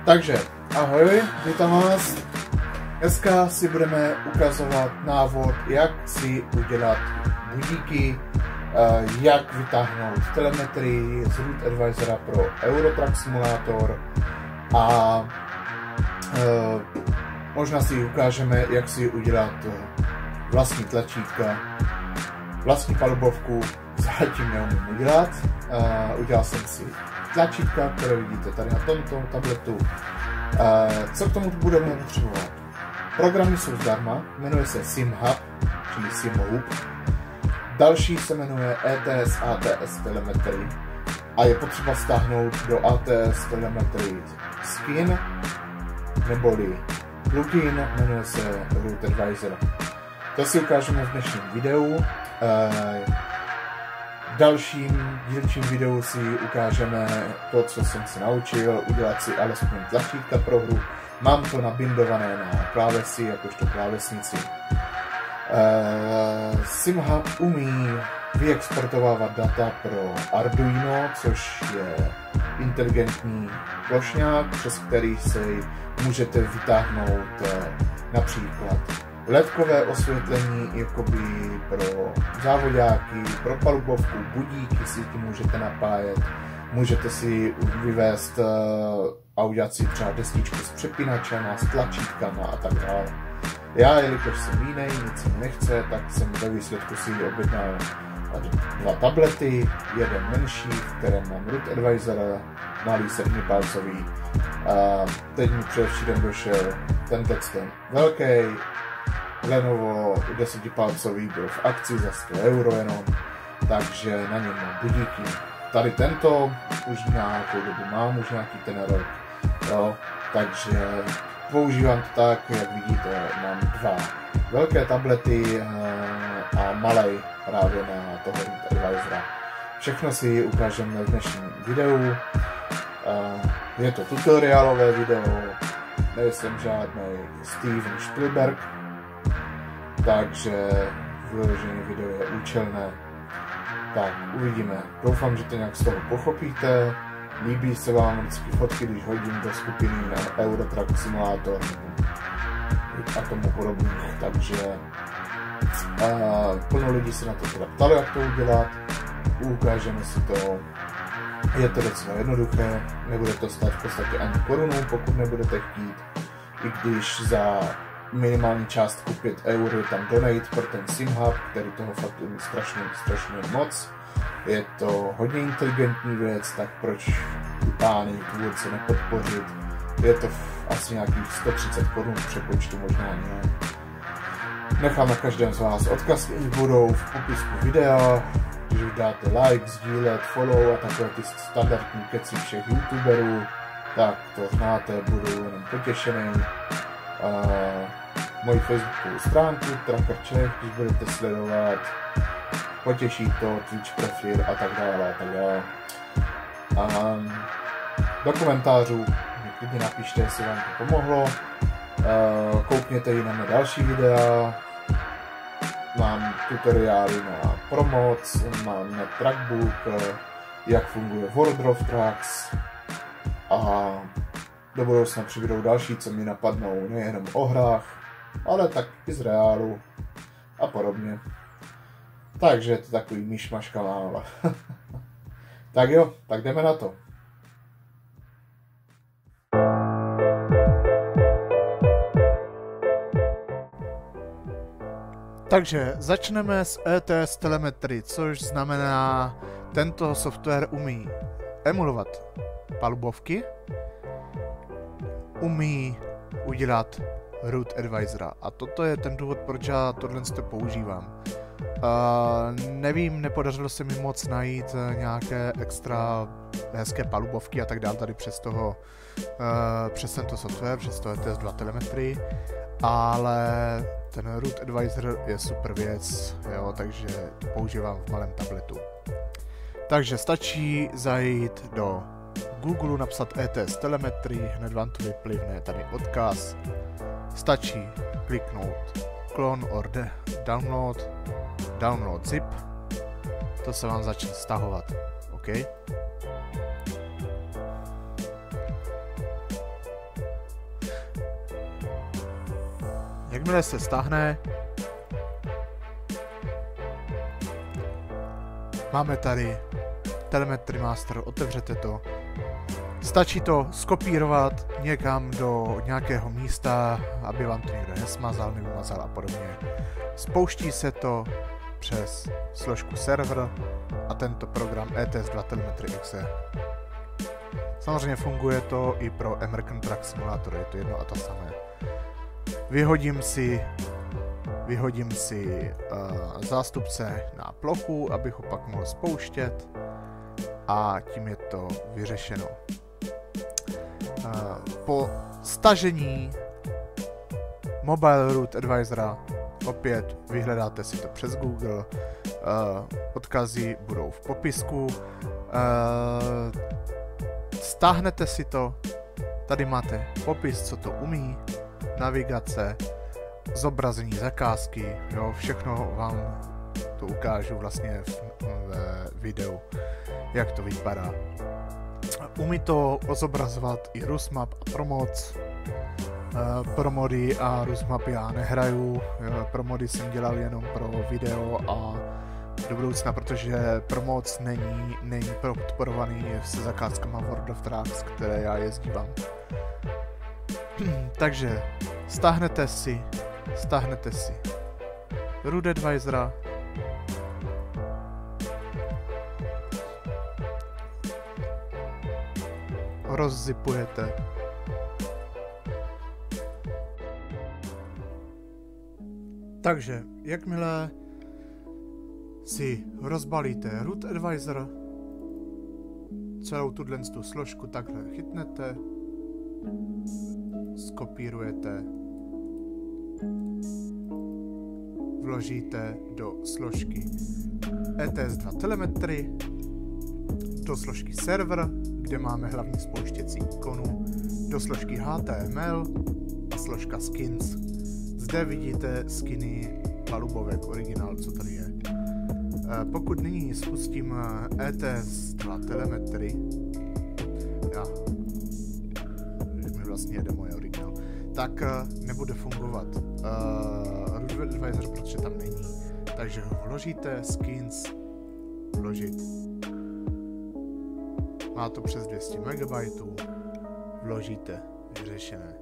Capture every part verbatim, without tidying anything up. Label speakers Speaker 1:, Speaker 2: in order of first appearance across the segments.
Speaker 1: Takže, ahoj, vítám vás. Dneska si budeme ukazovat návod, jak si udělat budíky, jak vytáhnout telemetrii z Route Advisora pro Eurotrack Simulator a možná si ukážeme, jak si udělat vlastní tlačítka, vlastní palubovku. Zatím neumím udělat. Udělal jsem si tlačítka, které vidíte tady na tomto tabletu. Co k tomu budeme potřebovat? Programy jsou zdarma, jmenuje se SimHub, čili SimHub. Další se jmenuje E T S A T S Telemetry a je potřeba stáhnout do A T S Telemetry skin neboli plugin, jmenuje se Route Advisor. To si ukážeme v dnešním videu. V dalším dílčím videu si ukážeme to, co jsem se naučil, udělat si alespoň tlačítka pro hru. Mám to nabindované na klávesi, jakožto klávesnici. Uh, SimHub umí vyexportovávat data pro Arduino, což je inteligentní plošňák, přes který si můžete vytáhnout uh, například ledkové osvětlení, jakoby pro závodáky, pro palubovku, budíky si tím můžete napájet, můžete si vyvést uh, a udělat si třeba destičku s přepínačema, s tlačítkama a tak dále. Já, jelikož jsem jiný, nic mi nechce, tak jsem ve výsledku si objednal dva tablety, jeden menší, v kterém mám Route Advisor, malý sedmipalcový. A teď mi předevčírem došel ten ten velký, Lenovo desetipalcový byl v akci za sto euro jenom, takže na něm mám budíky. Tady tento už nějakou dobu mám, už nějaký ten rok, jo, takže používám to tak, jak vidíte, mám dva velké tablety a malej právě na toho Route Advisora. Všechno si ukážeme v dnešním videu. Je to tutoriálové video, nejsem žádný Steven Spielberg, takže vyložené video je účelné. Tak, uvidíme. Doufám, že to nějak z toho pochopíte. Líbí se vám vždycky fotky, když hodím do skupiny na Eurotrack Simulator a tomu podobných, takže uh, plno lidí se na to teda ptalo, jak to udělat. Ukážeme si to. Je to docela jednoduché, nebude to stát v podstatě ani korunu, pokud nebudete chtít, i když za minimální částku pět eur je tam donate pro ten SimHub, který toho fakt umí strašně, strašně moc. Je to hodně inteligentní věc, tak proč pány tvůrce nepodpořit? Je to asi nějakých sto třicet korun v přepočtu, možná ne. Nechám na každém z vás odkaz, budou v popisku videa, když dáte like, sdílet, follow a takové ty standardní keci všech youtuberů, tak to znáte, budu jenom potěšený. Uh, moji facebookovou stránku Tracker Czech, když budete sledovat, potěší to, Twitch profil a tak dále a tak dále. Um, do komentářů mi klidně napište, jestli vám to pomohlo. Uh, koukněte i na mé další videa. Mám tutoriály na Promoc, mám na Trackbook, jak funguje World of Trucks a do budoucna přibydou další, co mi napadnou, nejenom o hrách, ale tak i z reálu a podobně. Takže je to takový myšmaš kanál. Tak jo, tak jdeme na to. Takže začneme s E T S Telemetry, což znamená, tento software umí emulovat palubovky, umí udělat Route Advisora a toto je ten důvod, proč já tohle používám. Uh, nevím, nepodařilo se mi moc najít nějaké extra hezké palubovky a tak dále tady přes toho, uh, přes tento software, přes to E T S dva Telemetry, ale ten Route Advisor je super věc, jo, takže to používám v malém tabletu. Takže stačí zajít do Google, napsat E T S Telemetry, hned vám to vyplivne tady odkaz. Stačí kliknout clone or download, download zip, to se vám začne stahovat, OK?
Speaker 2: Jakmile se stáhne, máme tady Telemetry Master, otevřete to. Stačí to skopírovat někam do nějakého místa, aby vám to někdo nesmazal, nevymazal a podobně. Spouští se to přes složku server a tento program E T S dva Telemetry X E. Samozřejmě funguje to i pro American Truck Simulator, je to jedno a to samé. Vyhodím si, vyhodím si uh, zástupce na plochu, abych ho pak mohl spouštět a tím je to vyřešeno. Uh, po stažení Mobile Root Advisora opět vyhledáte si to přes Google, uh, odkazy budou v popisku, uh, stáhnete si to, tady máte popis, co to umí, navigace, zobrazení zakázky, jo, všechno vám to ukážu vlastně v, v videu, jak to vypadá. Umí to zobrazovat i Rusmap a Promods. Uh, promody a Rusmap já nehraju, uh, promody jsem dělal jenom pro video a do budoucna, protože Promods není, není podporovaný se zakázkama World of Trucks, které já jezdívám. Takže stáhnete si, stáhnete si Root Advisora, rozzipujete, takže jakmile si rozbalíte Root Advisor, celou tuhle tu složku takhle chytnete, skopírujete, vložíte do složky E T S dva Telemetry, do složky server, kde máme hlavní spouštěcí ikonu, do složky H T M L a složka skins. Zde vidíte skiny palubovek originál, co tady je. Pokud nyní spustím E T S dva Telemetry, já, mi vlastně jede moje originál, tak nebude fungovat uh, Root Advisor, protože tam není. Takže ho vložíte, skins, vložit. Má to přes dvě stě megabajtů, vložíte, vyřešené.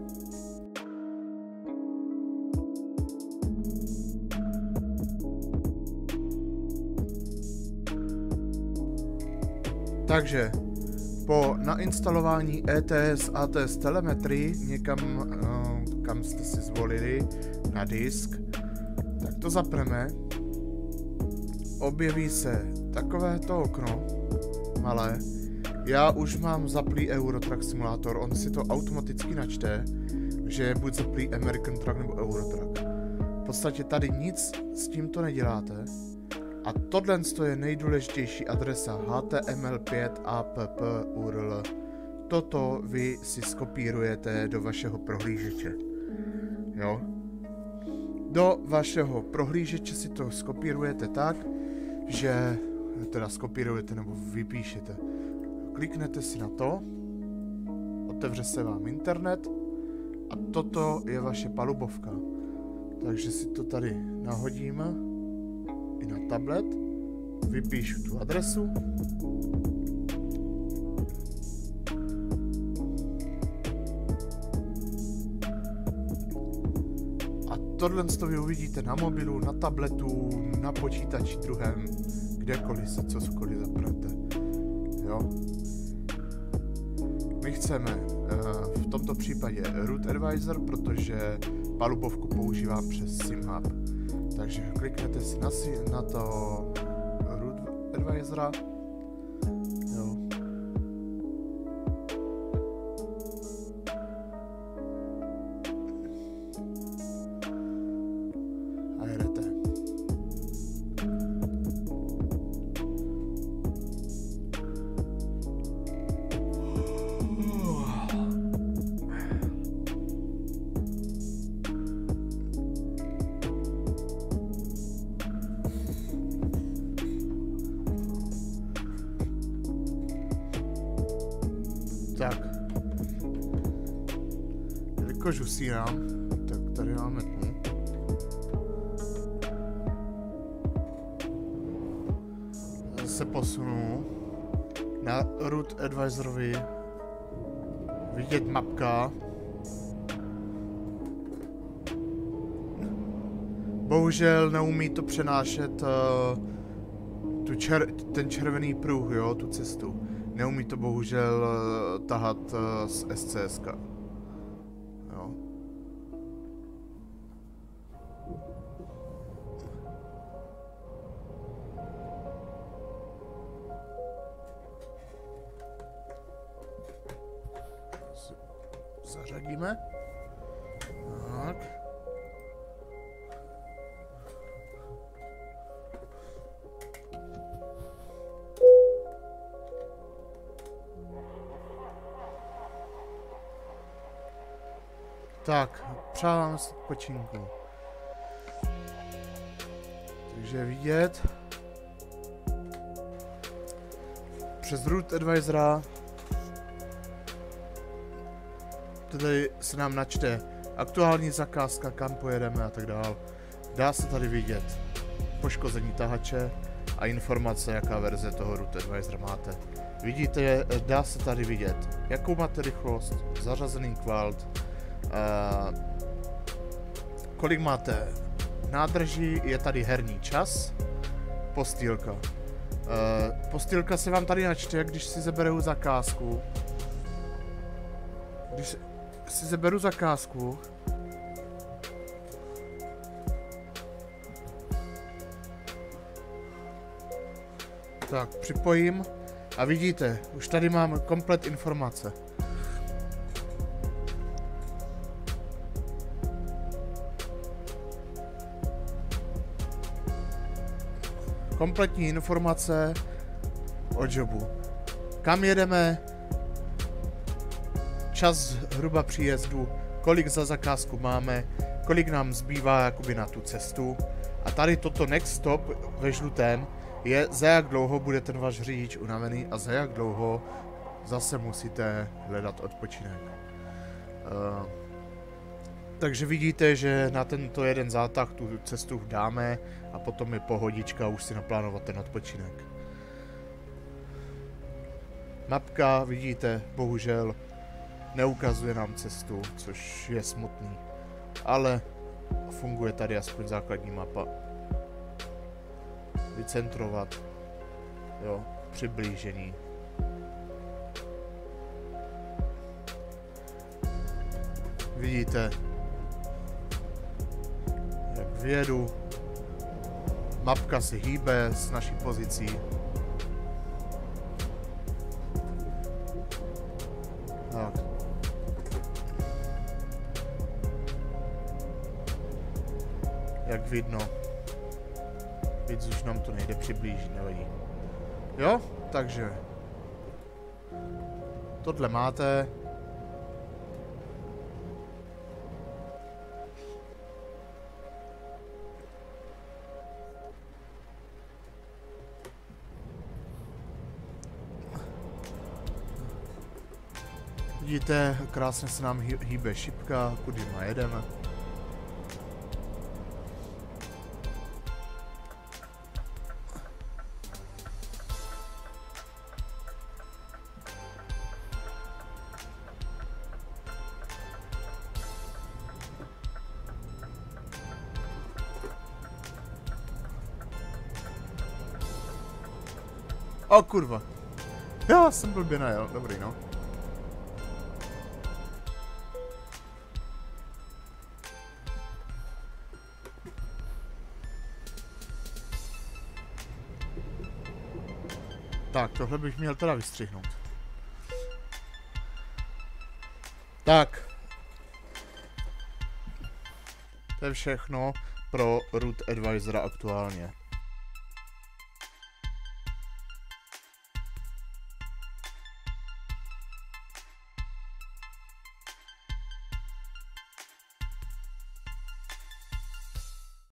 Speaker 2: Takže po nainstalování E T S A T S Telemetry někam, uh, kam jste si zvolili, na disk, tak to zapneme. Objeví se takovéto okno, malé. Já už mám zaplý Euro Truck Simulator, on si to automaticky načte, že je buď zaplý American Truck nebo Euro Truck. V podstatě tady nic s tímto neděláte. A tohle je nejdůležitější adresa H T M L pět app U R L. Toto vy si skopírujete do vašeho prohlížeče. Jo? Do vašeho prohlížeče si to skopírujete tak, že teda skopírujete nebo vypíšete. Kliknete si na to, otevře se vám internet a toto je vaše palubovka. Takže si to tady nahodíme i na tablet, vypíšu tu adresu, a tohle vy uvidíte na mobilu, na tabletu, na počítači druhém, kdekoliv si cokoliv zapnete. Jo? My chceme uh, v tomto případě Root Advisor, protože palubovku používám přes SimHub. Takže kliknete si na, si, na to Root Advisora. Jo. A jedete. Tak, jelikož usínám, tak tady máme se posunu na route advisorovi, vidět mapka. Bohužel neumí to přenášet uh, tu čer ten červený pruh, jo, tu cestu. Neumí to bohužel uh, tahat uh, z S C S ka. Jo. Zařadíme. Tak. Tak, přávám se odpočinku. Takže vidět. Přes route advisora tady se nám načte aktuální zakázka, kam pojedeme a tak dál. Dá se tady vidět poškození tahače a informace, jaká verze toho route advisora máte. Vidíte, dá se tady vidět, jakou máte rychlost, zařazený kvalt, Uh, kolik máte nádrží, je tady herní čas, postýlka. Uh, postýlka se vám tady načte, když si zaberu zakázku. Když si zaberu zakázku, tak připojím a vidíte, už tady mám komplet informace. Kompletní informace o jobu. Kam jedeme, čas zhruba příjezdu, kolik za zakázku máme, kolik nám zbývá jakoby na tu cestu. A tady toto next stop ve žlutém je, za jak dlouho bude ten váš řidič unavený a za jak dlouho zase musíte hledat odpočinek. Uh, takže vidíte, že na tento jeden zátah tu cestu dáme a potom je pohodička už si naplánovat ten odpočinek. Mapka, vidíte, bohužel neukazuje nám cestu, což je smutný. Ale funguje tady aspoň základní mapa. Vycentrovat, jo, přiblížení. Vidíte, jak vyjedu, mapka si hýbe s naší pozicí. Tak. Jak vidno, víc už nám to nejde přiblížit, nevadí. Jo, takže tohle máte. Vidíte, krásně se nám hýbe šipka, kudy má jedeme. O kurva. Já jsem blbě najel, dobrý no. Tak, tohle bych měl teda vystřihnout. Tak. To je všechno pro route advisora aktuálně.